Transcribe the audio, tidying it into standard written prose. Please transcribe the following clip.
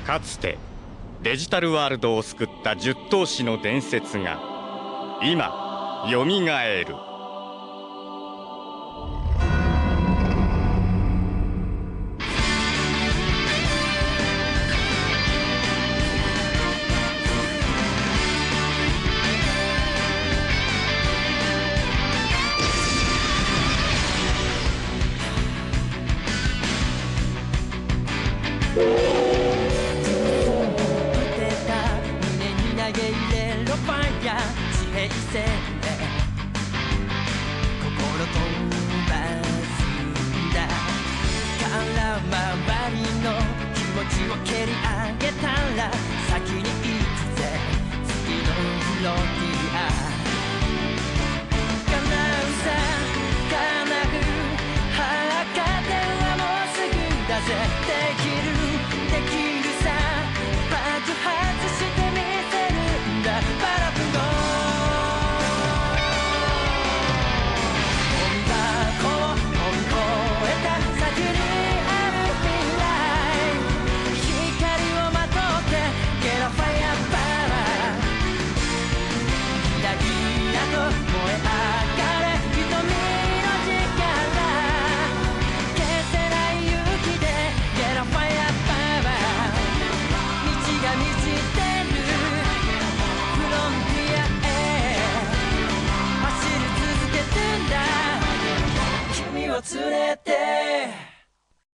かつてデジタルワールドを救った10頭士の伝説が今よみがえる。 叶うは赤電話もうすぐだぜ。